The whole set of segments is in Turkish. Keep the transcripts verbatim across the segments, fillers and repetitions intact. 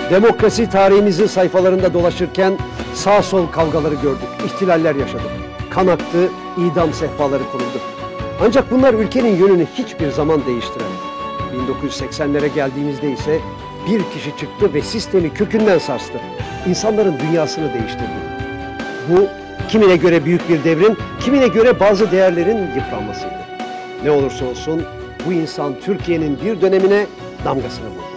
Demokrasi tarihimizin sayfalarında dolaşırken sağ sol kavgaları gördük, ihtilaller yaşadık. Kan aktı, idam sehpaları kuruldu. Ancak bunlar ülkenin yönünü hiçbir zaman değiştiremedi. bin dokuz yüz seksenlere geldiğimizde ise bir kişi çıktı ve sistemi kökünden sarstı. İnsanların dünyasını değiştirdi. Bu kimine göre büyük bir devrim, kimine göre bazı değerlerin yıpranmasıydı. Ne olursa olsun bu insan Türkiye'nin bir dönemine damgasını vurdu.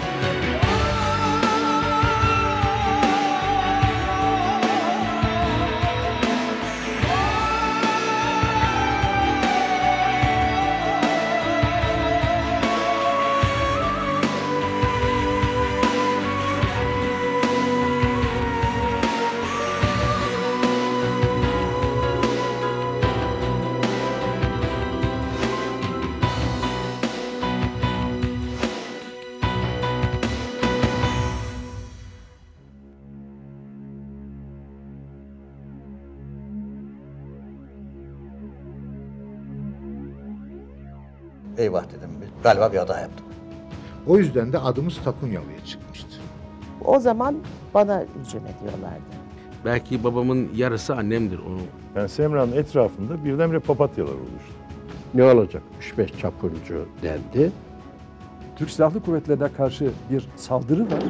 Eyvah dedim, galiba bir hata yaptım. O yüzden de adımız Takunyalı'ya çıkmıştı. O zaman bana hücum ediyorlardı. Belki babamın yarısı annemdir onu. Yani Semra'nın etrafında birdenbire papatyalar oluştu. Ne olacak? Üç beş çapulcu dendi. Türk Silahlı Kuvvetleri'ne karşı bir saldırı var.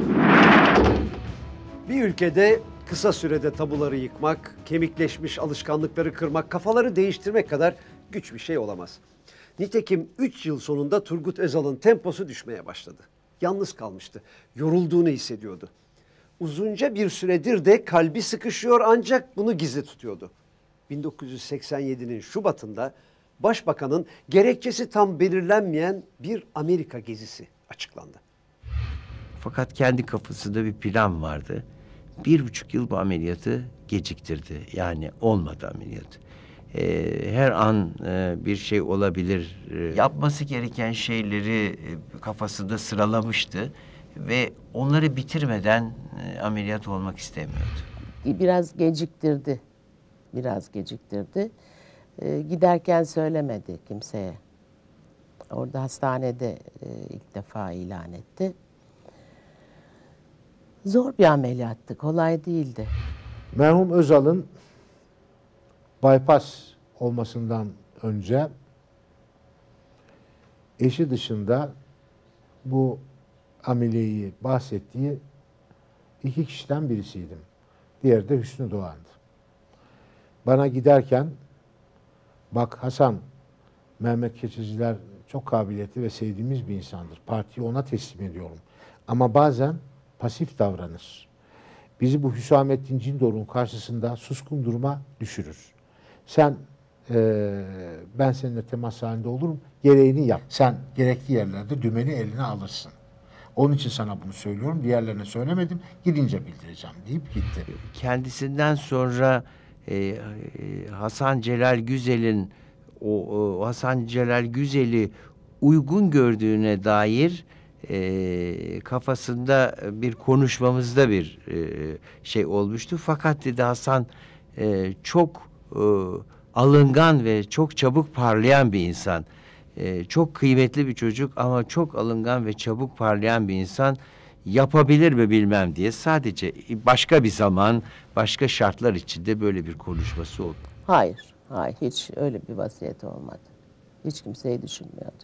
Bir ülkede kısa sürede tabuları yıkmak, kemikleşmiş alışkanlıkları kırmak, kafaları değiştirmek kadar güç bir şey olamaz. Nitekim üç yıl sonunda Turgut Özal'ın temposu düşmeye başladı. Yalnız kalmıştı, yorulduğunu hissediyordu. Uzunca bir süredir de kalbi sıkışıyor ancak bunu gizli tutuyordu. bin dokuz yüz seksen yedinin Şubat'ında Başbakanın gerekçesi tam belirlenmeyen bir Amerika gezisi açıklandı. Fakat kendi kafasında bir plan vardı. Bir buçuk yıl bu ameliyatı geciktirdi. Yani olmadı ameliyat. Ee, her an e, bir şey olabilir. Ee, yapması gereken şeyleri e, kafasında sıralamıştı. Ve onları bitirmeden e, ameliyat olmak istemiyordu. Biraz geciktirdi. Biraz geciktirdi. Ee, giderken söylemedi kimseye. Orada hastanede e, ilk defa ilan etti. Zor bir ameliyattı, kolay değildi. Merhum Özal'ın bypass olmasından önce eşi dışında bu ameliyi bahsettiği iki kişiden birisiydim. Diğeri de Hüsnü Doğan'dı. Bana giderken, bak Hasan, Mehmet Keçiciler çok kabiliyetli ve sevdiğimiz bir insandır. Partiyi ona teslim ediyorum. Ama bazen pasif davranır. Bizi bu Hüsamettin Cindor'un karşısında suskun duruma düşürür. Sen, e, ben seninle temas halinde olurum, gereğini yap. Sen gerekli yerlerde dümeni eline alırsın. Onun için sana bunu söylüyorum, diğerlerine söylemedim, gidince bildireceğim deyip gitti. Kendisinden sonra e, Hasan Celal Güzel'in o, o Hasan Celal Güzel'i uygun gördüğüne dair e, kafasında bir konuşmamızda bir e, şey olmuştu. Fakat dedi Hasan e, çok e, alıngan ve çok çabuk parlayan bir insan. E, çok kıymetli bir çocuk ama çok alıngan ve çabuk parlayan bir insan. Yapabilir mi bilmem diye sadece başka bir zaman, başka şartlar içinde böyle bir konuşması oldu. Hayır, hayır hiç öyle bir vasiyeti olmadı. Hiç kimseyi düşünmüyordu.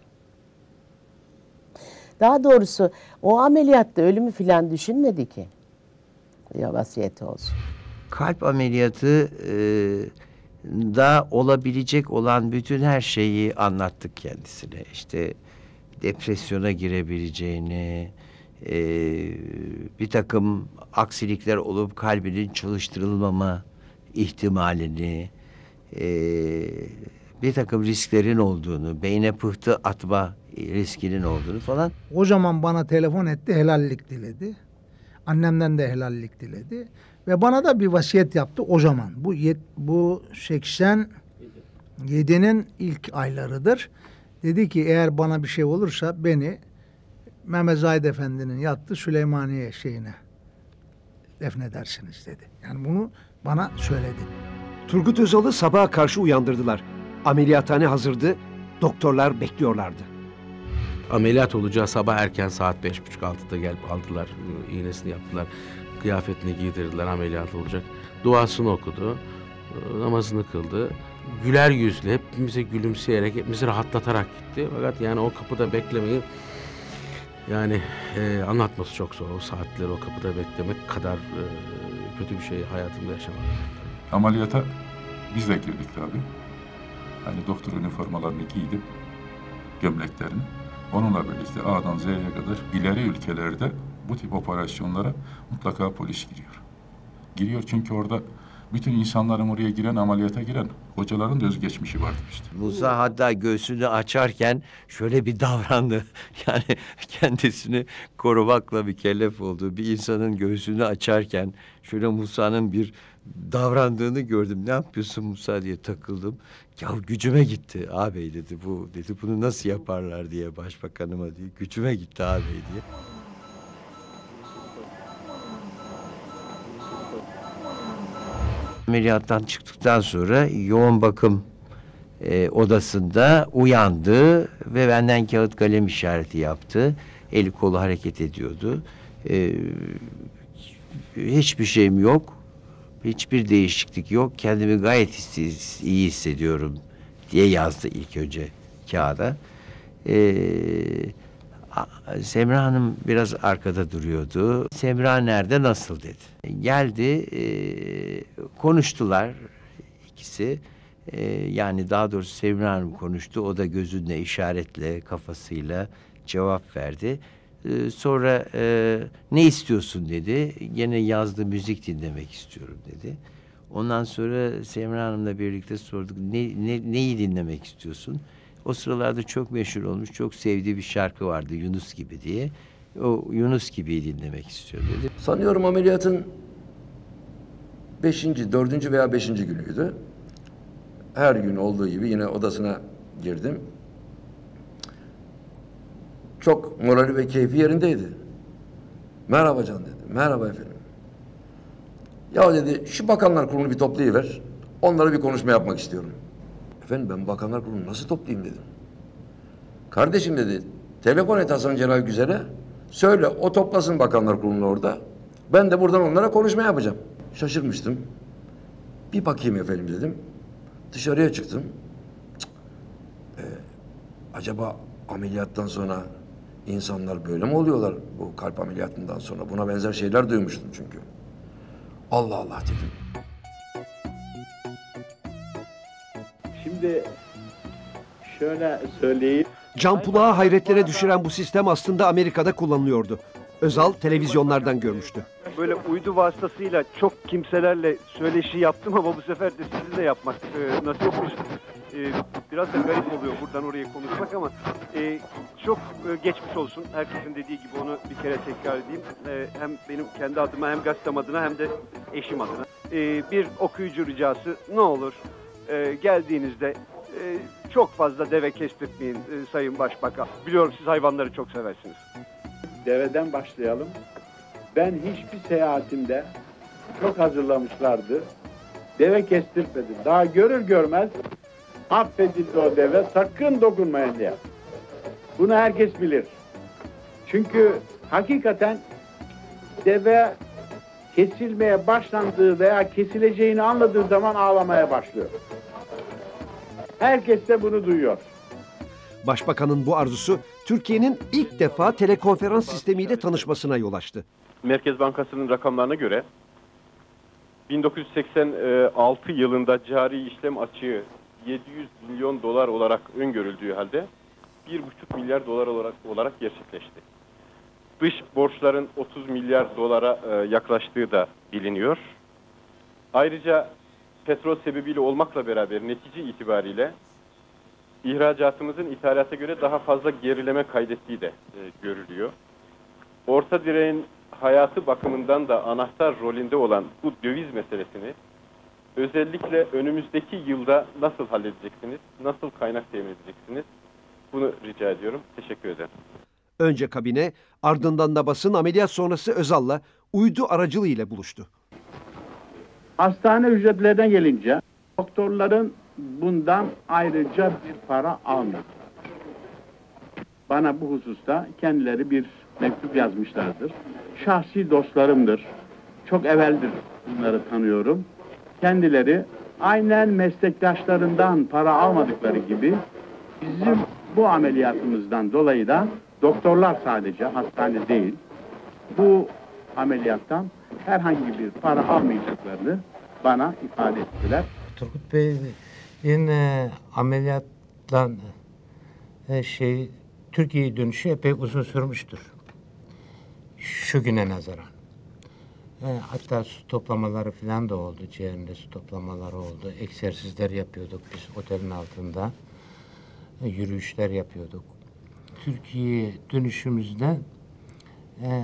Daha doğrusu o ameliyatta ölümü filan düşünmedi ki. Ya vasiyeti olsun. Kalp ameliyatı e, da olabilecek olan bütün her şeyi anlattık kendisine. İşte depresyona girebileceğini, e, bir takım aksilikler olup kalbinin çalıştırılmama ihtimalini, e, bir takım risklerin olduğunu, beyne pıhtı atma riskinin olduğunu falan. O zaman bana telefon etti, helallik diledi. Annemden de helallik diledi. Ve bana da bir vasiyet yaptı o zaman. Bu yet, bu seksen yedinin ilk aylarıdır. Dedi ki eğer bana bir şey olursa beni Mehmet Zahid Efendi'nin yattığı Süleymaniye şeyine defnedersiniz dedi. Yani bunu bana söyledi. Turgut Özal'ı sabaha karşı uyandırdılar. Ameliyathane hazırdı, doktorlar bekliyorlardı. Ameliyat olacağı sabah erken saat beş buçuk altıda gelip aldılar. İğnesini yaptılar. Kıyafetini giydirdiler, ameliyat olacak. Duasını okudu. Namazını kıldı. Güler yüzlü, hepimize gülümseyerek, hepimizi rahatlatarak gitti. Fakat yani o kapıda beklemeyi, yani e, anlatması çok zor. O saatleri o kapıda beklemek kadar e, kötü bir şey hayatımda yaşamadım. Ameliyata biz de girdik tabii. Hani doktor üniformalarını giydim, gömleklerini. Onunla birlikte A'dan Z'ye kadar ileri ülkelerde bu tip operasyonlara mutlaka polis giriyor. Giriyor çünkü orada bütün insanların oraya giren, ameliyata giren hocaların da özgeçmişi vardı işte. Musa hatta göğsünü açarken şöyle bir davrandı. Yani kendisini korumakla mükellef olduğu bir insanın göğsünü açarken şöyle Musa'nın bir davrandığını gördüm. Ne yapıyorsun Musa diye takıldım. Ya gücüme gitti ağabey dedi. Bu dedi bunu nasıl yaparlar diye başbakanıma diye. Gücüme gitti ağabey diye. Ameliyattan çıktıktan sonra yoğun bakım e, odasında uyandı ve benden kağıt kalem işareti yaptı. Eli kolu hareket ediyordu. E, hiçbir şeyim yok. Hiçbir değişiklik yok. Kendimi gayet iyi hissediyorum diye yazdı ilk önce kağıda. E, Semra Hanım biraz arkada duruyordu. Semra nerede, nasıl dedi. Geldi, e, konuştular ikisi. E, yani daha doğrusu Semra Hanım konuştu. O da gözünle, işaretle, kafasıyla cevap verdi. E, sonra e, ne istiyorsun dedi. Gene yazdı, müzik dinlemek istiyorum dedi. Ondan sonra Semra Hanım'la birlikte sorduk. Ne, ne, neyi dinlemek istiyorsun? O sıralarda çok meşhur olmuş, çok sevdiği bir şarkı vardı Yunus Gibi diye. O Yunus Gibi'yi dinlemek istiyor dedi. Sanıyorum ameliyatın beşinci, dördüncü veya beşinci günüydü. Her gün olduğu gibi yine odasına girdim. Çok morali ve keyfi yerindeydi. Merhaba Can dedi. Merhaba efendim. Ya dedi şu bakanlar kurulunu bir toplayıver. Onlara bir konuşma yapmak istiyorum. Efendim ben bakanlar kurulunu nasıl toplayayım dedim. Kardeşim dedi telefon et Hasan Celal Güzel'e. Söyle o toplasın bakanlar kurulunu orada. Ben de buradan onlara konuşma yapacağım. Şaşırmıştım. Bir bakayım efendim dedim. Dışarıya çıktım. Cık. Ee, acaba ameliyattan sonra insanlar böyle mi oluyorlar bu kalp ameliyatından sonra? Buna benzer şeyler duymuştum çünkü. Allah Allah dedim. Şimdi şöyle söyleyeyim. Can Pulak'ı hayretlere düşüren bu sistem aslında Amerika'da kullanılıyordu. Özal televizyonlardan görmüştü. Böyle uydu vasıtasıyla çok kimselerle söyleşi yaptım ama bu sefer de sizinle yapmak e, nasipmiş. E, biraz da garip oluyor buradan oraya konuşmak ama e, çok e, geçmiş olsun. Herkesin dediği gibi onu bir kere tekrar edeyim. E, hem benim kendi adıma hem gazetem adına hem de eşim adına. E, bir okuyucu ricası ne olur e, geldiğinizde e, çok fazla deve kestirtmeyin e, Sayın Başbakan. Biliyorum siz hayvanları çok seversiniz. Deveden başlayalım. Ben hiçbir seyahatimde çok hazırlamışlardı. Deve kestirtmedim. Daha görür görmez affedildi o deve. Sakın dokunmayın diye. Bunu herkes bilir. Çünkü hakikaten deve kesilmeye başlandığı veya kesileceğini anladığı zaman ağlamaya başlıyor. Herkes de bunu duyuyor. Başbakanın bu arzusu Türkiye'nin ilk defa telekonferans sistemiyle tanışmasına yol açtı. Merkez Bankası'nın rakamlarına göre bin dokuz yüz seksen altı yılında cari işlem açığı yedi yüz milyon dolar olarak öngörüldüğü halde bir buçuk milyar dolar olarak olarak gerçekleşti. Dış borçların otuz milyar dolara yaklaştığı da biliniyor. Ayrıca petrol sebebiyle olmakla beraber netice itibariyle ihracatımızın ithalata göre daha fazla gerileme kaydettiği de e, görülüyor. Orta direğin hayatı bakımından da anahtar rolünde olan bu döviz meselesini özellikle önümüzdeki yılda nasıl halledeceksiniz, nasıl kaynak temin edeceksiniz? Bunu rica ediyorum. Teşekkür ederim. Önce kabine, ardından da basın ameliyat sonrası Özal'la uydu aracılığıyla buluştu. Hastane ücretlerine gelince doktorların bundan ayrıca bir para almıyor. bana bu hususta kendileri bir mektup yazmışlardır. Şahsi dostlarımdır. Çok evveldir bunları tanıyorum. Kendileri aynen meslektaşlarından para almadıkları gibi bizim bu ameliyatımızdan dolayı da doktorlar sadece, hastane değil, bu ameliyattan herhangi bir para almayacaklarını bana ifade ettiler. Turgut Bey'in e, ameliyattan e, şey Türkiye'ye dönüşü epey uzun sürmüştür. Şu güne nazaran. E, hatta su toplamaları falan da oldu. Ciğerinde su toplamaları oldu. Egzersizler yapıyorduk biz otelin altında. E, yürüyüşler yapıyorduk. Türkiye'ye dönüşümüzde e,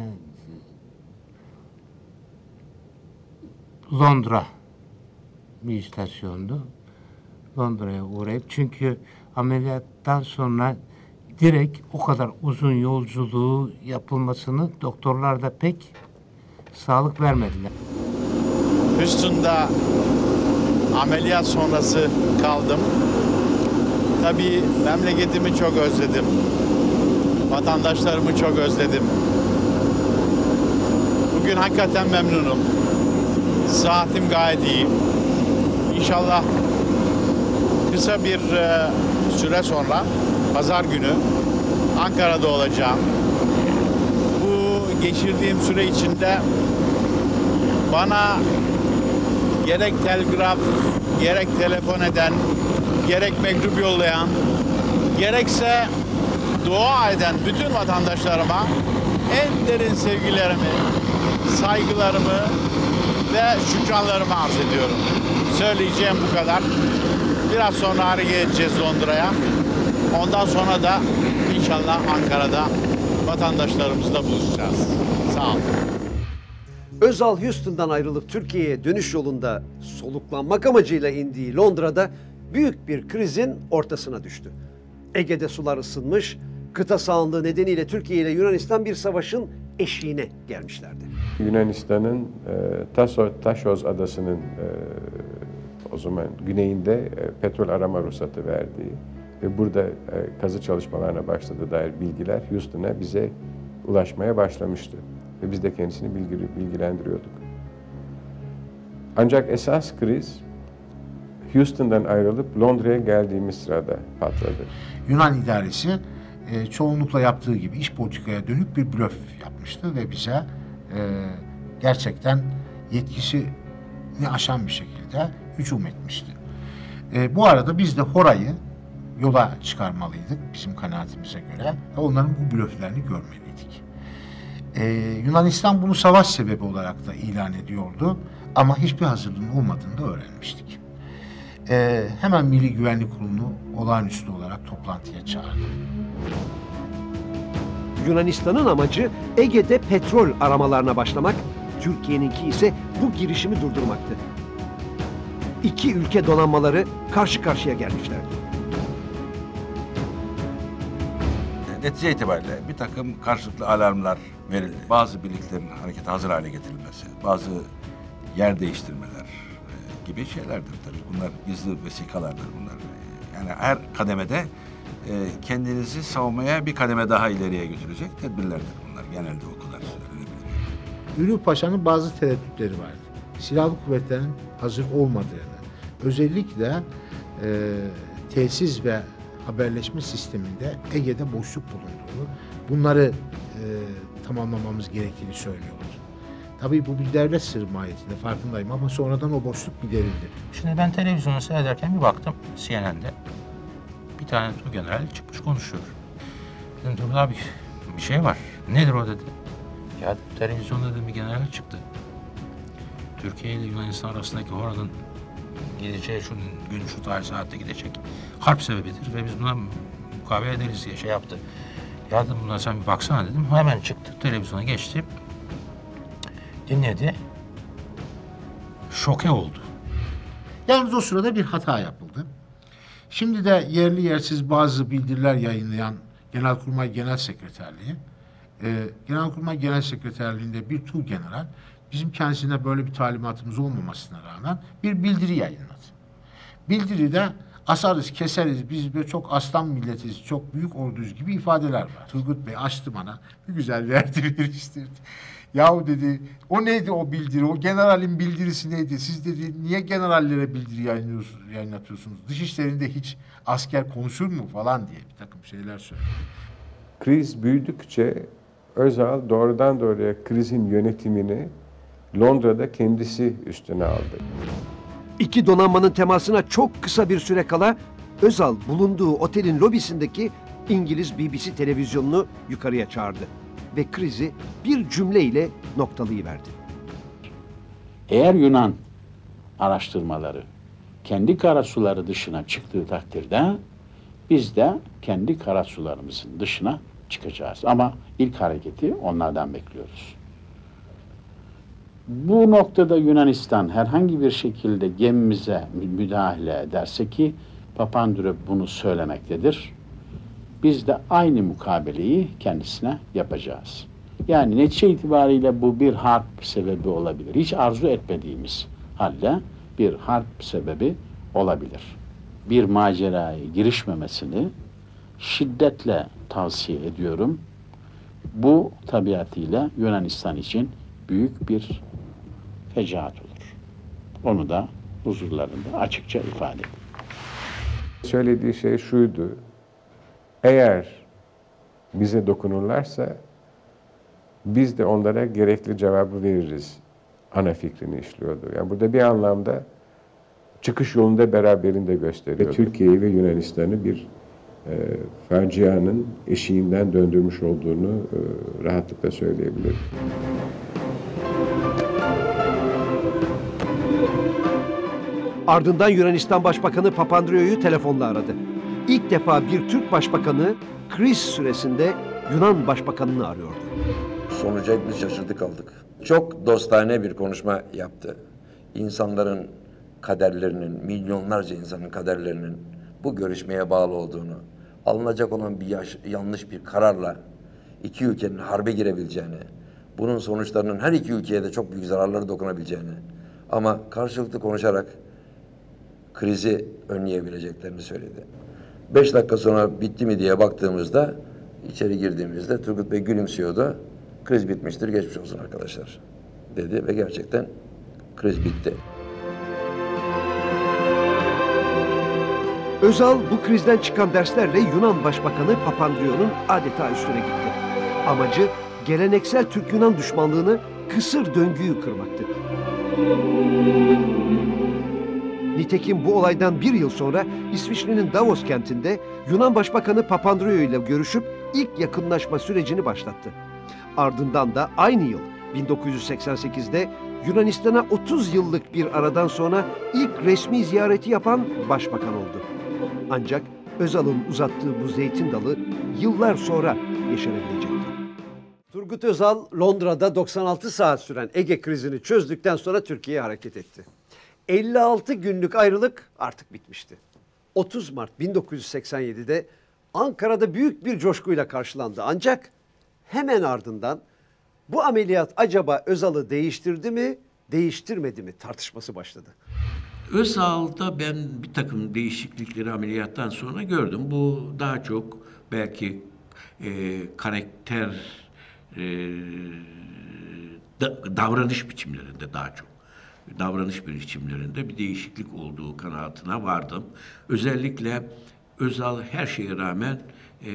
Londra bir istasyondu. Londra'ya uğrayıp çünkü ameliyattan sonra direkt o kadar uzun yolculuğu yapılmasını doktorlar da pek sağlık vermediler. Houston'da ameliyat sonrası kaldım. Tabii memleketimi çok özledim. Vatandaşlarımı çok özledim. Bugün hakikaten memnunum. Saatim gayet iyi. İnşallah kısa bir e, süre sonra pazar günü Ankara'da olacağım. Bu geçirdiğim süre içinde bana gerek telgraf, gerek telefon eden, gerek mektup yollayan, gerekse dua eden bütün vatandaşlarıma en derin sevgilerimi, saygılarımı ve şükranlarımı arz ediyorum. Söyleyeceğim bu kadar. Biraz sonra hareket edeceğiz Londra'ya. Ondan sonra da inşallah Ankara'da vatandaşlarımızla buluşacağız. Sağ olun. Özal Houston'dan ayrılıp Türkiye'ye dönüş yolunda soluklanmak amacıyla indiği Londra'da büyük bir krizin ortasına düştü. Ege'de sular ısınmış, kıta sahanlığı nedeniyle Türkiye ile Yunanistan bir savaşın eşiğine gelmişlerdi. Yunanistan'ın e, Taso, Taşoz adasının e, o zaman güneyinde e, petrol arama ruhsatı verdiği ve burada e, kazı çalışmalarına başladığı dair bilgiler Houston'a bize ulaşmaya başlamıştı. Ve biz de kendisini bilgi, bilgilendiriyorduk. Ancak esas kriz Houston'dan ayrılıp Londra'ya geldiğimiz sırada patladı. Yunan idaresi e, çoğunlukla yaptığı gibi iç politikaya dönük bir blöf yapmıştı ve bize e, gerçekten yetkisini aşan bir şekilde hücum etmişti. E, bu arada biz de Hora'yı yola çıkarmalıydık bizim kanaatimize göre ve onların bu blöflerini görmeliydik. Ee, Yunanistan bunu savaş sebebi olarak da ilan ediyordu ama hiçbir hazırlığın olmadığını da öğrenmiştik. Ee, hemen Milli Güvenlik Kurulu'nu olağanüstü olarak toplantıya çağırdı. Yunanistan'ın amacı Ege'de petrol aramalarına başlamak, Türkiye'ninki ise bu girişimi durdurmaktı. İki ülke donanmaları karşı karşıya gelmişlerdi. Netice itibariyle bir takım karşılıklı alarmlar verildi. Bazı birliklerin harekete hazır hale getirilmesi, bazı yer değiştirmeler e, gibi şeylerdir tabii. Bunlar gizli vesikalardır bunlar. Yani her kademede e, kendinizi savunmaya bir kademe daha ileriye götürecek tedbirlerdir bunlar. Genelde o kadar söylenebilir. Ülü Paşa'nın bazı tereddütleri vardı. Silahlı kuvvetlerin hazır olmadığını, özellikle e, tesis ve haberleşme sisteminde Ege'de boşluk bulunduğunu, bunları e, tamamlamamız gerektiğini söylüyordu. Tabii bu bir devlet sırrı mahiyetinde farkındayım ama sonradan o boşluk giderildi. Şimdi ben televizyonu seyrederken bir baktım C N N'de bir tane general çıkmış konuşuyor. Dedim Turgut abi bir şey var. Nedir o dedi. Ya televizyonda dedim bir general çıktı. Türkiye ile Yunanistan arasındaki Hora'nın gideceği şu gün şu tarih saatte gidecek harp sebebidir ve biz buna mukabele ederiz diye şey yaptı. Ya dedim buna sen bir baksana dedim. Hemen çıktı televizyona geçti. Dinledi. Şoke oldu. Yalnız o sırada bir hata yapıldı. Şimdi de yerli yersiz bazı bildiriler yayınlayan Genelkurmay Genel Sekreterliği, e, Genelkurmay Genel Sekreterliği'nde bir tuğgeneral bizim kendisine böyle bir talimatımız olmamasına rağmen bir bildiri yayınladı. Bildiride asarız, keseriz, biz böyle çok aslan milletiz, çok büyük orduyuz gibi ifadeler var. Turgut Bey açtı bana, bir güzel verdi veriştirdi. Yahu dedi, o neydi o bildiri, o generalin bildirisi neydi? Siz dedi, niye generallere bildiri yayınlıyorsunuz, yayınlatıyorsunuz? Dışişlerinde hiç asker konuşur mu falan diye bir takım şeyler söyledi. Kriz büyüdükçe Özal doğrudan doğruya krizin yönetimini Londra'da kendisi üstüne aldı. İki donanmanın temasına çok kısa bir süre kala Özal bulunduğu otelin lobisindeki İngiliz B B C televizyonunu yukarıya çağırdı ve krizi bir cümleyle noktalayıverdi. Eğer Yunan araştırmaları kendi karasuları dışına çıktığı takdirde biz de kendi karasularımızın dışına çıkacağız. Ama ilk hareketi onlardan bekliyoruz. Bu noktada Yunanistan herhangi bir şekilde gemimize müdahale ederse ki Papandreou bunu söylemektedir. Biz de aynı mukabeleyi kendisine yapacağız. Yani netice itibariyle bu bir harp sebebi olabilir. Hiç arzu etmediğimiz halde bir harp sebebi olabilir. Bir maceraya girişmemesini şiddetle tavsiye ediyorum. Bu tabiatıyla Yunanistan için büyük bir fecaat olur. Onu da huzurlarında açıkça ifade edin. Söylediği şey şuydu: eğer bize dokunurlarsa biz de onlara gerekli cevabı veririz. Ana fikrini işliyordu. Yani burada bir anlamda çıkış yolunda beraberinde gösteriyor. Türkiye'yi ve Yunanistan'ı bir e, facianın eşiğinden döndürmüş olduğunu e, rahatlıkla söyleyebilirim. Ardından Yunanistan Başbakanı Papandreou'yu telefonla aradı. İlk defa bir Türk Başbakanı kriz süresinde Yunan Başbakanını arıyordu. Sonuca hepimiz şaşırdık kaldık. Çok dostane bir konuşma yaptı. İnsanların kaderlerinin, milyonlarca insanın kaderlerinin bu görüşmeye bağlı olduğunu, alınacak olan bir yaş, yanlış bir kararla iki ülkenin harbe girebileceğini, bunun sonuçlarının her iki ülkeye de çok büyük zararları dokunabileceğini ama karşılıklı konuşarak krizi önleyebileceklerini söyledi. Beş dakika sonra bitti mi diye baktığımızda, içeri girdiğimizde Turgut Bey gülümsüyordu. Kriz bitmiştir, geçmiş olsun arkadaşlar dedi ve gerçekten kriz bitti. Özal bu krizden çıkan derslerle Yunan Başbakanı Papandreou'nun adeta üstüne gitti. Amacı geleneksel Türk-Yunan düşmanlığını, kısır döngüyü kırmaktı. Nitekim bu olaydan bir yıl sonra İsviçre'nin Davos kentinde Yunan Başbakanı Papandreou ile görüşüp ilk yakınlaşma sürecini başlattı. Ardından da aynı yıl bin dokuz yüz seksen sekizde Yunanistan'a otuz yıllık bir aradan sonra ilk resmi ziyareti yapan başbakan oldu. Ancak Özal'ın uzattığı bu zeytin dalı yıllar sonra yeşerebilecekti. Turgut Özal Londra'da doksan altı saat süren Ege krizini çözdükten sonra Türkiye'ye hareket etti. elli altı günlük ayrılık artık bitmişti. otuz Mart bin dokuz yüz seksen yedi'de Ankara'da büyük bir coşkuyla karşılandı. Ancak hemen ardından bu ameliyat acaba Özal'ı değiştirdi mi, değiştirmedi mi tartışması başladı. Özal'da ben bir takım değişiklikleri ameliyattan sonra gördüm. Bu daha çok belki e, karakter, e, da, davranış biçimlerinde daha çok. davranış biçimlerinde bir değişiklik olduğu kanaatine vardım. Özellikle Özal her şeye rağmen e,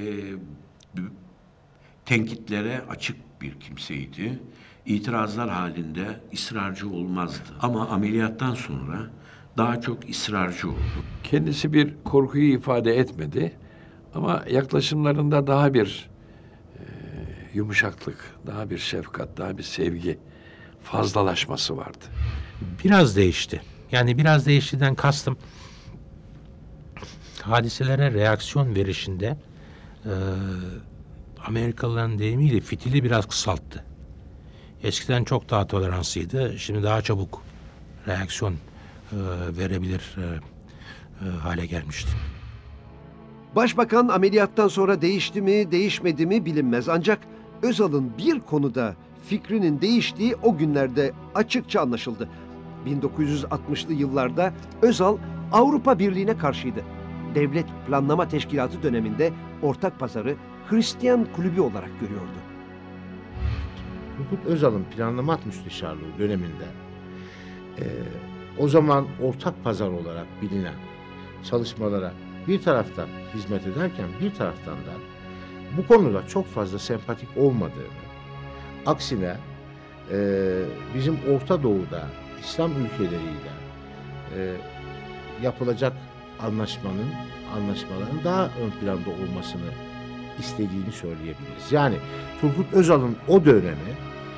tenkitlere açık bir kimseydi. İtirazlar halinde ısrarcı olmazdı. Ama ameliyattan sonra daha çok ısrarcı oldu. Kendisi bir korkuyu ifade etmedi ama yaklaşımlarında daha bir e, yumuşaklık, daha bir şefkat, daha bir sevgi fazlalaşması vardı. Biraz değişti. Yani biraz değiştiden kastım hadiselere reaksiyon verişinde e, Amerikalıların deyimiyle fitili biraz kısalttı. Eskiden çok daha toleranslıydı. Şimdi daha çabuk reaksiyon e, verebilir e, e, hale gelmişti. Başbakan ameliyattan sonra değişti mi, değişmedi mi bilinmez. Ancak Özal'ın bir konuda fikrinin değiştiği o günlerde açıkça anlaşıldı. bin dokuz yüz altmışlı yıllarda Özal Avrupa Birliği'ne karşıydı. Devlet Planlama Teşkilatı döneminde Ortak Pazarı Hristiyan kulübü olarak görüyordu. Turgut Özal'ın planlama müsteşarlığı döneminde e, o zaman Ortak Pazar olarak bilinen çalışmalara bir taraftan hizmet ederken bir taraftan da bu konuda çok fazla sempatik olmadığını, aksine e, bizim Orta Doğu'da İslam ülkeleriyle e, yapılacak anlaşmanın, anlaşmaların daha ön planda olmasını istediğini söyleyebiliriz. Yani Turgut Özal'ın o dönemi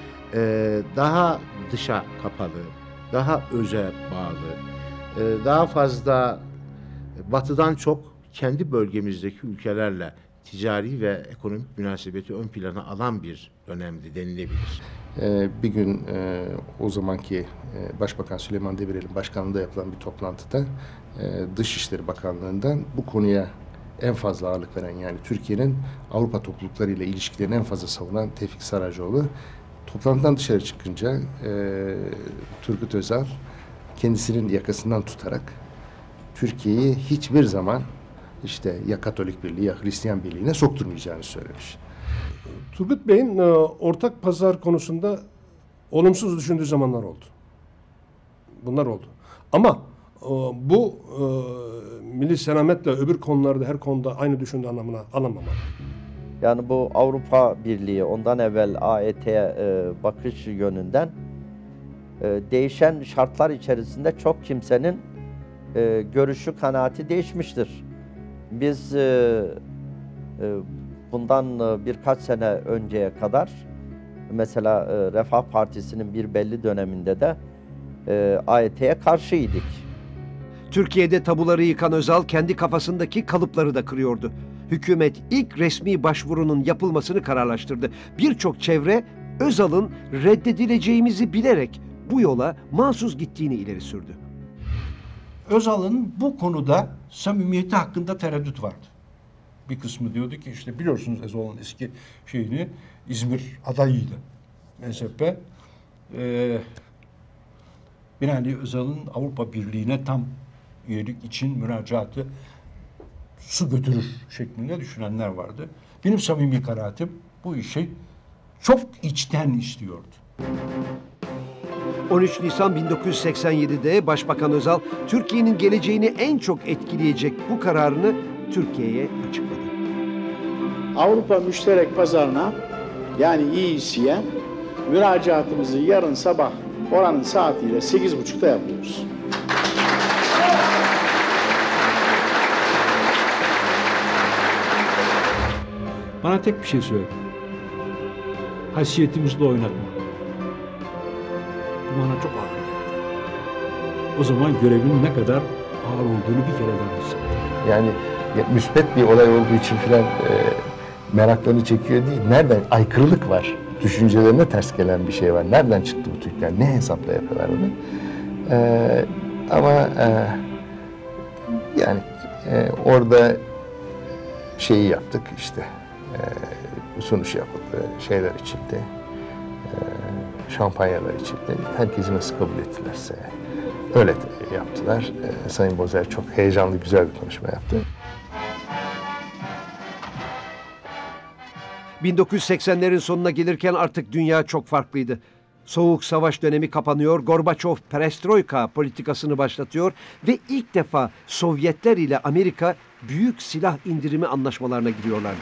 e, daha dışa kapalı, daha öze bağlı, e, daha fazla batıdan çok kendi bölgemizdeki ülkelerle ticari ve ekonomik münasebeti ön plana alan bir dönemdi denilebilir. Ee, bir gün e, o zamanki e, Başbakan Süleyman Demirel'in başkanlığında yapılan bir toplantıda e, Dışişleri Bakanlığı'ndan bu konuya en fazla ağırlık veren, yani Türkiye'nin Avrupa topluluklarıyla ilişkilerini en fazla savunan Tevfik Saracoğlu toplantıdan dışarı çıkınca e, Turgut Özal kendisinin yakasından tutarak Türkiye'yi hiçbir zaman işte ya Katolik Birliği ya Hristiyan Birliği'ne sokturmayacağını söylemiş. Turgut Bey'in e, ortak pazar konusunda olumsuz düşündüğü zamanlar oldu. Bunlar oldu. Ama e, bu e, milli selametle öbür konularda her konuda aynı düşündüğü anlamına alınmamalı. Yani bu Avrupa Birliği, ondan evvel A E T'ye e, bakış yönünden e, değişen şartlar içerisinde çok kimsenin e, görüşü, kanaati değişmiştir. Biz e, e, bundan e, birkaç sene önceye kadar mesela e, Refah Partisi'nin bir belli döneminde de e, A E T'ye karşıydık. Türkiye'de tabuları yıkan Özal kendi kafasındaki kalıpları da kırıyordu. Hükümet ilk resmi başvurunun yapılmasını kararlaştırdı. Birçok çevre Özal'ın reddedileceğimizi bilerek bu yola mahsus gittiğini ileri sürdü. Özal'ın bu konuda samimiyeti hakkında tereddüt vardı. Bir kısmı diyordu ki işte biliyorsunuz Özal'ın eski şeyini, İzmir adayıydı M S P. Ee, Binali Özal'ın Avrupa Birliği'ne tam üyelik için müracaatı su götürür şeklinde düşünenler vardı. Benim samimi kanaatim bu işi çok içten istiyordu. on üç Nisan bin dokuz yüz seksen yedi'de Başbakan Özal, Türkiye'nin geleceğini en çok etkileyecek bu kararını Türkiye'ye açıkladı. Avrupa Müşterek Pazarına, yani E E C'ye müracaatımızı yarın sabah oranın saatiyle sekiz buçukta yapıyoruz. Bana tek bir şey söyledi. Haysiyetimizle oynatma. Bu bana çok ağır geldi. O zaman görevin ne kadar ağır olduğunu bir kere daha hissettim. Yani ya, müspet bir olay olduğu için filan e, meraklarını çekiyor değil. Nereden? Aykırılık var. Düşüncelerine ters gelen bir şey var. Nereden çıktı bu Türkler? Ne hesapla yapıyorlar bunu? E, ama e, yani e, orada şeyi yaptık işte. E, sunuş yapıldı. Şeyler içildi. E, şampanyalar içildi. Herkesi nasıl kabul ettilerse öyle yaptılar. E, Sayın Bozer çok heyecanlı, güzel bir konuşma yaptı. bin dokuz yüz seksenlerin sonuna gelirken artık dünya çok farklıydı. Soğuk Savaş dönemi kapanıyor, Gorbaçov perestroika politikasını başlatıyor ve ilk defa Sovyetler ile Amerika büyük silah indirimi anlaşmalarına giriyorlardı.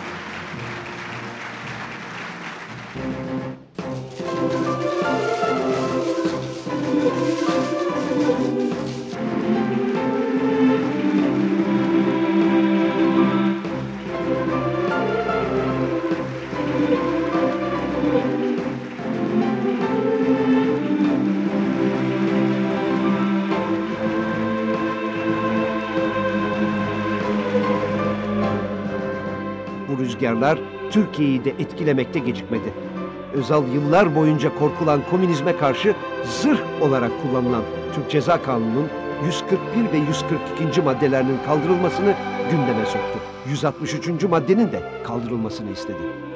Rüzgarlar Türkiye'yi de etkilemekte gecikmedi. Özal yıllar boyunca korkulan komünizme karşı zırh olarak kullanılan Türk Ceza Kanunu'nun yüz kırk bir ve yüz kırk ikinci maddelerinin kaldırılmasını gündeme soktu. yüz altmış üçüncü maddenin de kaldırılmasını istedi.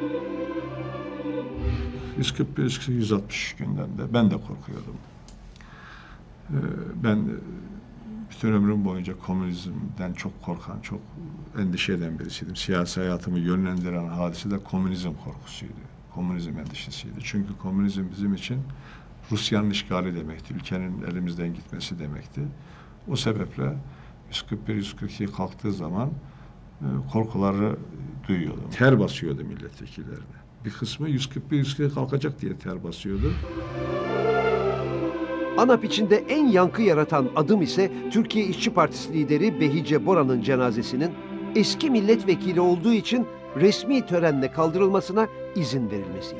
yüz kırk bir yüz altmış günden de ben de korkuyordum. Ben bütün ömrüm boyunca komünizmden çok korkan, çok endişe eden birisiydim. Siyasi hayatımı yönlendiren hadise de komünizm korkusuydu. Komünizm endişesiydi. Çünkü komünizm bizim için Rusya'nın işgali demekti. Ülkenin elimizden gitmesi demekti. O sebeple yüz kırk bir yüz kırk iki kalktığı zaman e, korkuları duyuyordum. Ter basıyordu milletvekillerine. Bir kısmı yüz kırk bir yüz kırk iki kalkacak diye ter basıyordu. ANAP içinde en yankı yaratan adım ise Türkiye İşçi Partisi lideri Behice Boran'ın cenazesinin eski milletvekili olduğu için resmi törenle kaldırılmasına izin verilmesiydi.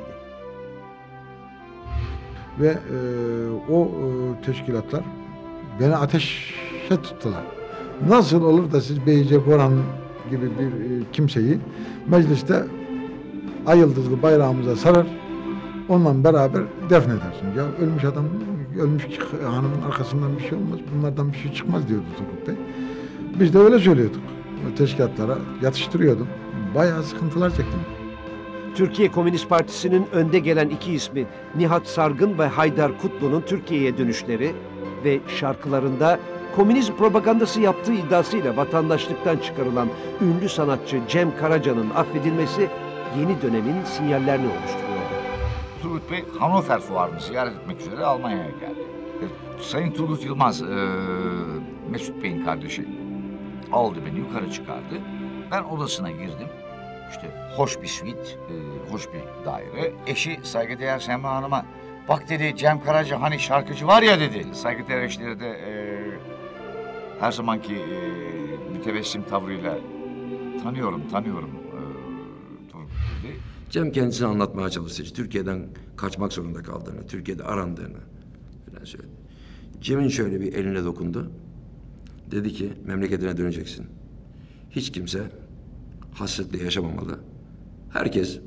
Ve e, o e, teşkilatlar beni ateşe tuttular. Nasıl olur da siz Behice Boran gibi bir e, kimseyi mecliste ay yıldızlı bayrağımıza sarar, onunla beraber defnedersiniz. Ya ölmüş adam, ölmüş hanımın arkasından bir şey olmaz, bunlardan bir şey çıkmaz diyordu Turgut Bey. Biz de öyle söylüyorduk. O teşkilatlara yatıştırıyordum. Bayağı sıkıntılar çektim. Türkiye Komünist Partisi'nin önde gelen iki ismi Nihat Sargın ve Haydar Kutlu'nun Türkiye'ye dönüşleri ve şarkılarında komünizm propagandası yaptığı iddiasıyla vatandaşlıktan çıkarılan ünlü sanatçı Cem Karaca'nın affedilmesi yeni dönemin sinyallerini oluşturuyordu. Turgut Bey Hannover Fuarı'nı ziyaret etmek üzere Almanya'ya geldi. Sayın Turgut Yılmaz, e, Mesut Bey'in kardeşi, aldı beni yukarı çıkardı. Ben odasına girdim. İşte hoş bir suite, e, hoş bir daire. Eşi saygıdeğer Semra Hanım'a, bak dedi Cem Karaca hani şarkıcı var ya dedi. Saygıdeğer eşleri de e, her zamanki e, mütebessim tavrıyla tanıyorum, tanıyorum e, Turgut dedi. Cem kendisini anlatmaya çalıştı. Türkiye'den kaçmak zorunda kaldığını, Türkiye'de arandığını falan söyledi. Cem'in şöyle bir eline dokundu. Dedi ki memleketine döneceksin. Hiç kimse hasretle yaşamamalı. Herkes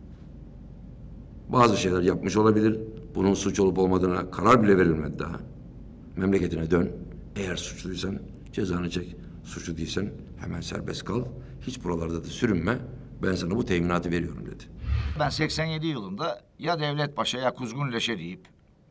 bazı şeyler yapmış olabilir. Bunun suç olup olmadığına karar bile verilmedi daha. Memleketine dön. Eğer suçluysan cezanı çek. Suçlu değilsen hemen serbest kal. Hiç buralarda da sürünme. Ben sana bu teminatı veriyorum dedi. Ben seksen yedi yılında ya Devlet Paşa ya Kuzgun Leşe deyip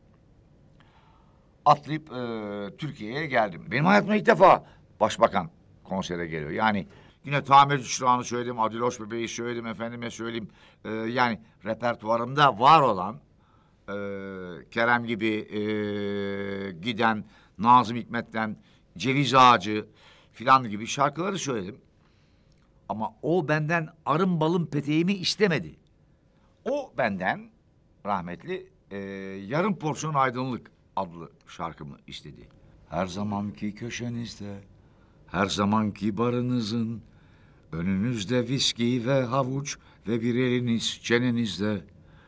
atlayıp e, Türkiye'ye geldim. Benim hayatımda ilk defa başbakan konsere geliyor. Yani yine tamirci çırağını söyledim, Adil Hoş Bebeği söyledim, efendime söyleyeyim. E, yani repertuarımda var olan e, Kerem gibi e, giden, Nazım Hikmet'ten Ceviz Ağacı filan gibi şarkıları söyledim. Ama o benden arın balın peteğimi istemedi. O benden rahmetli e, Yarım Porsiyon Aydınlık adlı şarkımı istedi. Her zamanki köşenizde, her zamanki barınızın, önünüzde viski ve havuç ve bir eliniz çenenizde.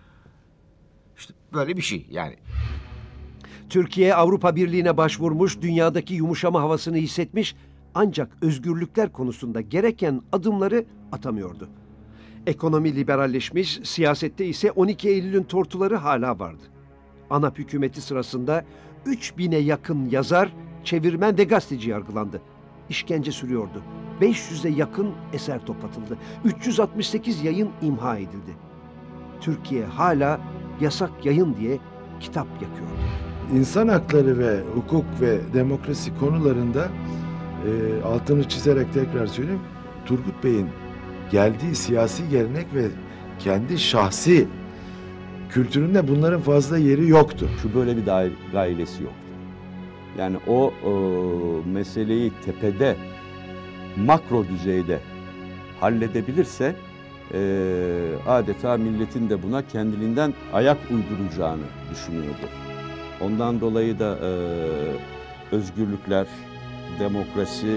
İşte böyle bir şey yani. Türkiye Avrupa Birliği'ne başvurmuş, dünyadaki yumuşama havasını hissetmiş ancak özgürlükler konusunda gereken adımları atamıyordu. Ekonomi liberalleşmiş, siyasette ise on iki Eylül'ün tortuları hala vardı. ANAP hükümeti sırasında üç bine yakın yazar, çevirmen ve gazeteci yargılandı. İşkence sürüyordu. beş yüze yakın eser toplatıldı. üç yüz altmış sekiz yayın imha edildi. Türkiye hala yasak yayın diye kitap yakıyordu. İnsan hakları ve hukuk ve demokrasi konularında e, altını çizerek tekrar söyleyeyim, Turgut Bey'in geldiği siyasi gelenek ve kendi şahsi kültüründe bunların fazla yeri yoktu. Şu böyle bir gailesi yoktu. Yani o, o meseleyi tepede, makro düzeyde halledebilirse e, adeta milletin de buna kendiliğinden ayak uyduracağını düşünüyordu. Ondan dolayı da e, özgürlükler, demokrasi,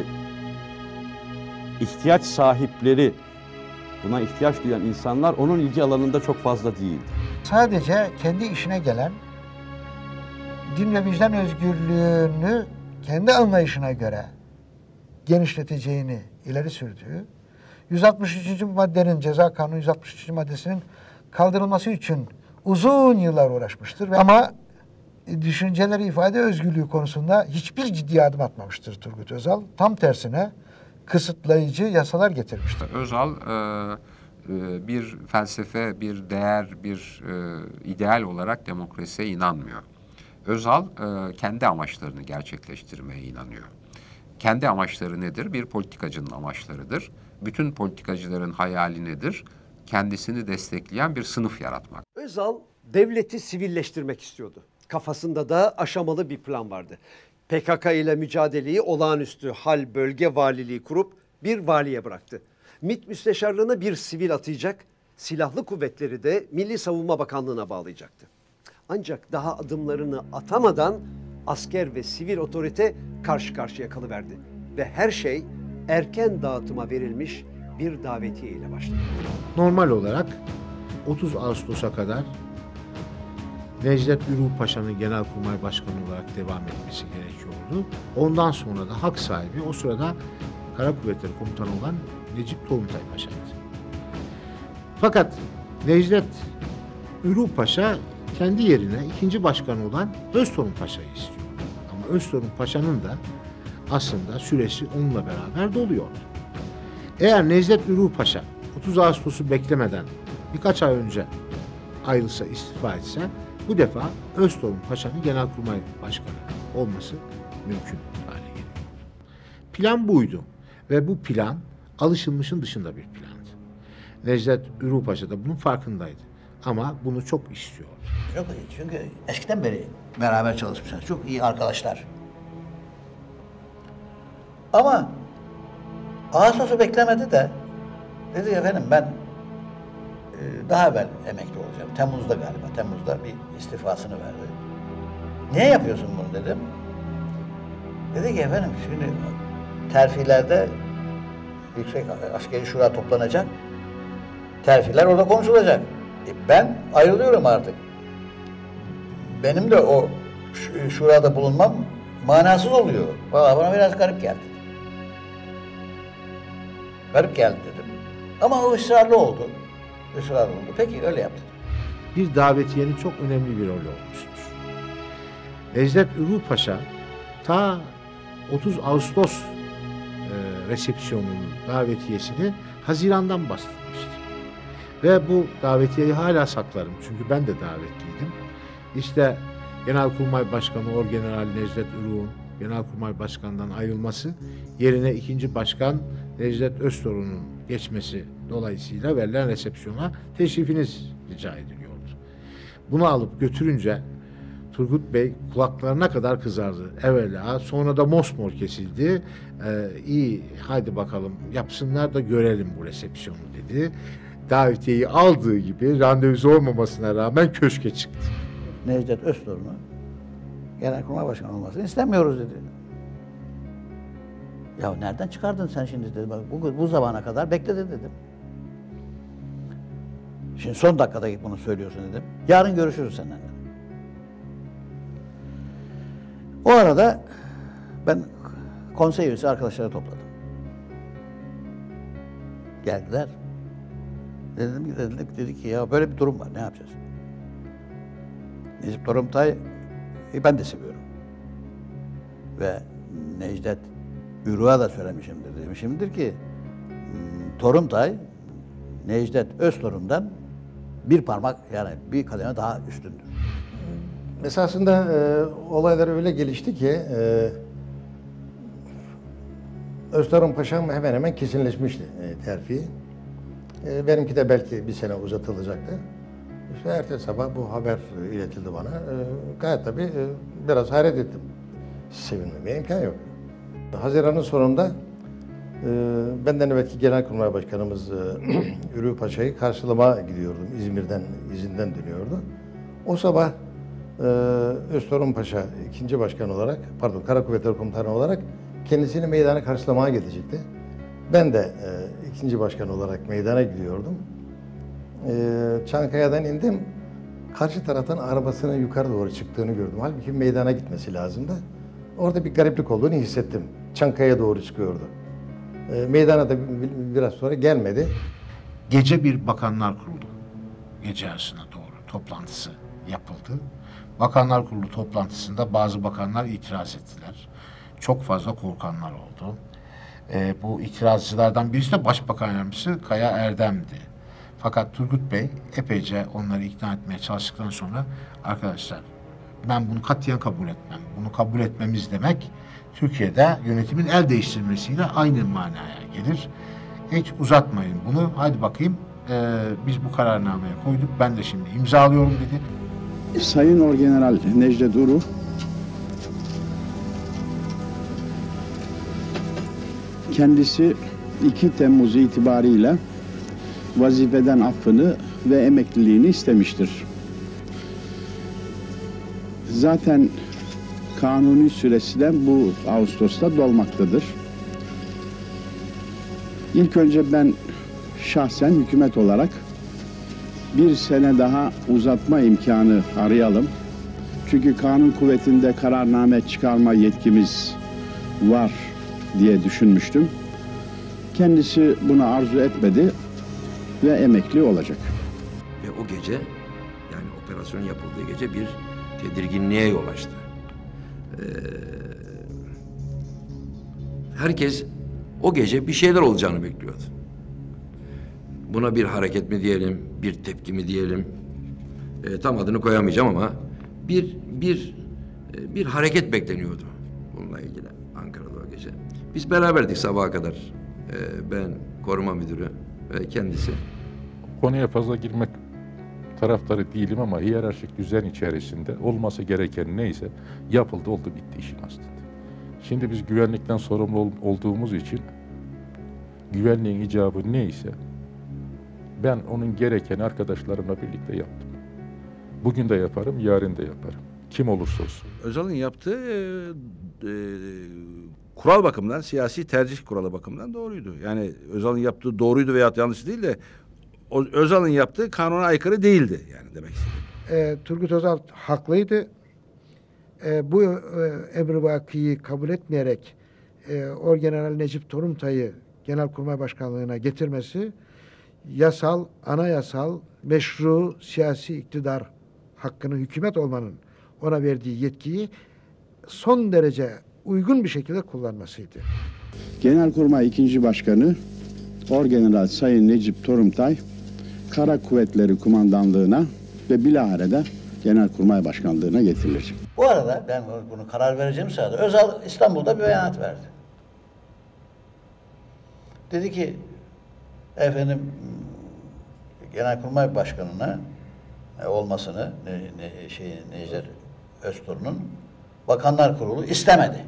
ihtiyaç sahipleri, buna ihtiyaç duyan insanlar onun ilgi alanında çok fazla değildi. Sadece kendi işine gelen, din ve vicdan özgürlüğünü kendi anlayışına göre genişleteceğini ileri sürdüğü, yüz altmış üçüncü maddenin, Ceza Kanunu yüz altmış üçüncü maddesinin kaldırılması için uzun yıllar uğraşmıştır. Ama düşünceleri ifade özgürlüğü konusunda hiçbir ciddi adım atmamıştır Turgut Özal. Tam tersine kısıtlayıcı yasalar getirmiştir. Özal e, bir felsefe, bir değer, bir e, ideal olarak demokrasiye inanmıyor. Özal e, kendi amaçlarını gerçekleştirmeye inanıyor. kendi amaçları nedir? Bir politikacının amaçlarıdır. Bütün politikacıların hayali nedir? Kendisini destekleyen bir sınıf yaratmak. Özal devleti sivilleştirmek istiyordu. Kafasında da aşamalı bir plan vardı. P K K ile mücadeleyi olağanüstü hal bölge valiliği kurup bir valiye bıraktı. MİT müsteşarlığına bir sivil atayacak, silahlı kuvvetleri de Milli Savunma Bakanlığı'na bağlayacaktı. Ancak daha adımlarını atamadan asker ve sivil otorite karşı karşıya kalıverdi. Ve her şey erken dağıtıma verilmiş bir davetiye ile başladı. Normal olarak otuz Ağustos'a kadar Necdet Ürü Paşa'nın Genelkurmay Başkanı olarak devam etmesi gerekiyordu. Ondan sonra da hak sahibi o sırada Kara Kuvvetleri Komutanı olan Necip Toruntay Paşa'ydı. Fakat Necdet Ürü Paşa kendi yerine ikinci başkanı olan Öztorun Paşa'yı istiyor. Ama Öztorun Paşa'nın da aslında süresi onunla beraber doluyordu. Eğer Necdet Ürü Paşa otuz Ağustos'u beklemeden birkaç ay önce ayrılsa, istifa etse bu defa Öztorun Paşa'nın Genelkurmay Başkanı olması mümkün hale geliyor. Plan buydu ve bu plan alışılmışın dışında bir plandı. Necdet Ürü Paşa da bunun farkındaydı ama bunu çok istiyordu. Çok iyi çünkü eskiden beri beraber çalışmışlar. Çok iyi arkadaşlar. Ama Ağustos'u beklemedi de dedi efendim ben e, daha evvel emekli olacağım. Temmuz'da galiba. Temmuz'da bir istifasını verdi. Niye yapıyorsun bunu dedim. Dedi ki efendim şimdi terfilerde Yüksek Askeri Şura toplanacak. Terfiler orada konuşulacak. E, ben ayrılıyorum artık. Benim de o şurada bulunmam manasız oluyor. Vallahi bana biraz garip geldi. Garip geldi dedim. Ama o ısrarlı oldu. Israrlı oldu. Peki öyle yaptı. Bir davetiyenin çok önemli bir rolü olmuştur. Necdet Ürü Paşa ta otuz Ağustos e, resepsiyonunun davetiyesini Haziran'dan bastırmıştı. Ve bu davetiyeyi hala saklarım. Çünkü ben de davetliydim. İşte Genelkurmay Başkanı Orgeneral Necdet Ürü'nün Genelkurmay Başkanı'ndan ayrılması, yerine ikinci başkan Necdet Öztorun'un geçmesi dolayısıyla verilen resepsiyona teşrifiniz rica ediliyordu. Bunu alıp götürünce Turgut Bey kulaklarına kadar kızardı. Evvela sonra da mosmor kesildi. Ee, iyi hadi bakalım yapsınlar da görelim bu resepsiyonu dedi. Davetiyeyi aldığı gibi randevusu olmamasına rağmen köşke çıktı. Necdet Öztorun'u Genelkurmay Başkanı olmasını istemiyoruz dedi. Ya nereden çıkardın sen şimdi dedi. Bak bu, bu zamana kadar bekledi dedim. Şimdi son dakikada git bunu söylüyorsun dedim. Yarın görüşürüz seninle dedim. O arada ben konsey üyesi arkadaşları topladım. Geldiler. Dedim ki dedik, dedi ki ya böyle bir durum var ne yapacağız? Necip Toruntay'ı ben de seviyorum. Ve Necdet Ürü'ye da söylemişimdir demişimdir ki Toruntay Necdet Öztorun'dan bir parmak yani bir kademe daha üstündür. Esasında e, olaylar öyle gelişti ki e, Öztorun Paşa'm hemen hemen kesinleşmişti e, terfi. E, benimki de belki bir sene uzatılacaktı. İşte ertesi sabah bu haber e, iletildi bana. E, gayet tabii e, biraz hayret ettim. Sevinmeme imkan yok. Haziran'ın sonunda e, benden evvelki Genelkurmay Başkanımız e, Ürü Paşa'yı karşılamaya gidiyordum. İzmir'den, izinden dönüyordu. O sabah e, Öztorun Paşa ikinci başkan olarak, pardon Kara Kuvvetleri Komutanı olarak kendisini meydana karşılamaya gidecekti. Ben de e, ikinci başkan olarak meydana gidiyordum. E, Çankaya'dan indim. Karşı taraftan arabasının yukarı doğru çıktığını gördüm. Halbuki meydana gitmesi lazımdı. Orada bir gariplik olduğunu hissettim. Çankaya doğru çıkıyordu. E, meydana da biraz sonra gelmedi. Gece bir bakanlar kurulu. Gece yarısına doğru toplantısı yapıldı. Bakanlar Kurulu toplantısında bazı bakanlar itiraz ettiler. Çok fazla korkanlar oldu. E, bu itirazcılardan birisi de Başbakan Yardımcısı Kaya Erdem'di. Fakat Turgut Bey epeyce onları ikna etmeye çalıştıktan sonra arkadaşlar Ben bunu katiyen kabul etmem. Bunu kabul etmemiz demek Türkiye'de yönetimin el değiştirmesiyle aynı manaya gelir. Hiç uzatmayın bunu. Hadi bakayım e, biz bu kararnameye koyduk. Ben de şimdi imzalıyorum dedi. Sayın Orgeneral Necdet Uru kendisi iki Temmuz itibariyle vazifeden affını ve emekliliğini istemiştir. Zaten kanuni süresi de bu Ağustos'ta dolmaktadır. İlk önce ben şahsen hükümet olarak bir sene daha uzatma imkanı arayalım. Çünkü kanun kuvvetinde kararname çıkarma yetkimiz var diye düşünmüştüm. Kendisi bunu arzu etmedi ve emekli olacak. Ve o gece, yani operasyon yapıldığı gece bir tedirginliğe yol açtı. Ee, herkes o gece bir şeyler olacağını bekliyordu. Buna bir hareket mi diyelim, bir tepki mi diyelim, e, tam adını koyamayacağım ama bir bir e, bir hareket bekleniyordu bununla ilgili Ankara'da o gece. Biz beraberdik sabaha kadar. E, ben, koruma müdürü ve kendisi. Konuya fazla girmek taraftarı değilim ama hiyerarşik düzen içerisinde olması gereken neyse yapıldı, oldu, bitti işin aslında. Şimdi biz güvenlikten sorumlu ol, olduğumuz için güvenliğin icabı neyse ben onun gerekeni arkadaşlarımla birlikte yaptım. Bugün de yaparım, yarın da yaparım. Kim olursa olsun. Özal'ın yaptığı e, e, kural bakımından, siyasi tercih kuralı bakımından doğruydu. Yani Özal'ın yaptığı doğruydu veya yanlış değil de o, Özal'ın yaptığı kanuna aykırı değildi yani demek istedim. E, Turgut Özal haklıydı. E, bu e, emrivakiyi kabul etmeyerek e, Orgeneral Necip Toruntay'ı Genelkurmay Başkanlığı'na getirmesi yasal, anayasal, meşru siyasi iktidar hakkını hükümet olmanın ona verdiği yetkiyi son derece uygun bir şekilde kullanmasıydı. Genelkurmay ikinci Başkanı Orgeneral Sayın Necip Toruntay Kara Kuvvetleri Kumandanlığı'na ve bilahare Genelkurmay Başkanlığı'na getirilecek. Bu arada ben bunu karar vereceğim sırada Özal İstanbul'da bir beyanat verdi. Dedi ki efendim Genelkurmay Başkanı'na olmasını ne, ne, şey, Necdet Öztur'un Bakanlar Kurulu istemedi.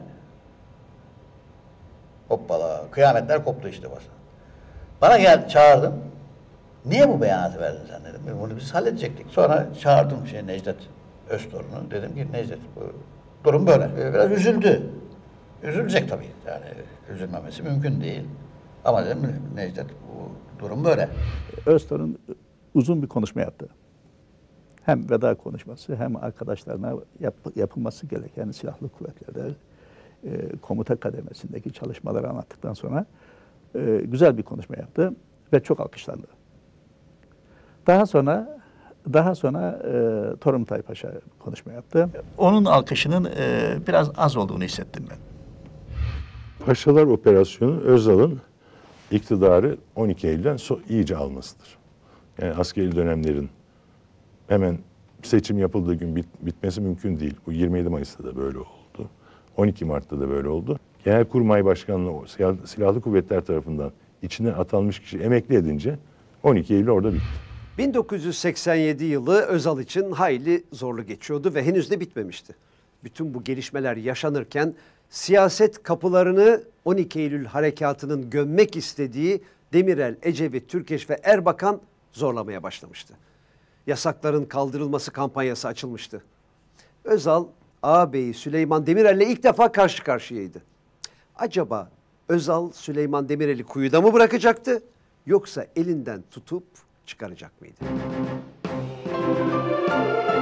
Hoppala, kıyametler koptu işte bana. Bana geldi, çağırdım. Niye bu beyanatı verdin sen dedim. Bunu biz halledecektik. Sonra çağırdım şey Necdet Öztur'u. Dedim ki Necdet bu durum böyle. Biraz üzüldü. Üzülecek tabii. Yani üzülmemesi mümkün değil. Ama dedim Necdet bu durum böyle. Öztur'un uzun bir konuşma yaptı. Hem veda konuşması hem arkadaşlarına yap, yapılması gereken silahlı kuvvetlerde e, komuta kademesindeki çalışmaları anlattıktan sonra e, güzel bir konuşma yaptı ve çok alkışlandı. Daha sonra daha sonra e, Toruntay Paşa konuşma yaptı. Onun alkışının e, biraz az olduğunu hissettim ben. Paşalar Operasyonu Özal'ın iktidarı on iki Eylül'den so iyice almasıdır. Yani askeri dönemlerin hemen seçim yapıldığı gün bit bitmesi mümkün değil. Bu yirmi yedi Mayıs'ta da böyle oldu. on iki Mart'ta da böyle oldu. Genelkurmay Başkanlığı Silahlı Kuvvetler tarafından içine atanmış kişi emekli edince on iki Eylül orada bitti. bin dokuz yüz seksen yedi yılı Özal için hayli zorlu geçiyordu ve henüz de bitmemişti. Bütün bu gelişmeler yaşanırken siyaset kapılarını on iki Eylül harekatının gömmek istediği Demirel, Ecevit, Türkeş ve Erbakan zorlamaya başlamıştı. Yasakların kaldırılması kampanyası açılmıştı. Özal, ağabeyi Süleyman Demirel'le ilk defa karşı karşıyaydı. Acaba Özal Süleyman Demirel'i kuyuda mı bırakacaktı yoksa elinden tutup çıkaracak mıydı?